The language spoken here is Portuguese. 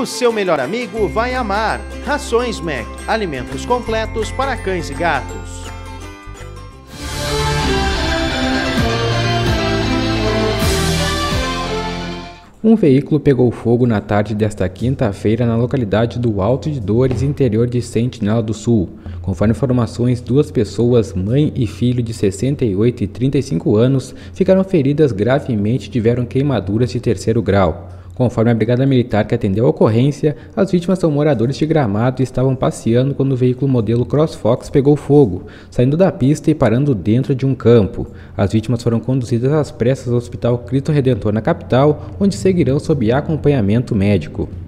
o seu melhor amigo vai amar. Rações Mac, alimentos completos para cães e gatos. Um veículo pegou fogo na tarde desta quinta-feira na localidade do Alto de Dores, interior de Sentinela do Sul. Conforme informações, duas pessoas, mãe e filho de 68 e 35 anos, ficaram feridas gravemente e tiveram queimaduras de 3º grau. Conforme a Brigada Militar que atendeu a ocorrência, as vítimas são moradores de Gramado e estavam passeando quando o veículo modelo CrossFox pegou fogo, saindo da pista e parando dentro de um campo. As vítimas foram conduzidas às pressas ao Hospital Cristo Redentor na capital, onde seguirão sob acompanhamento médico.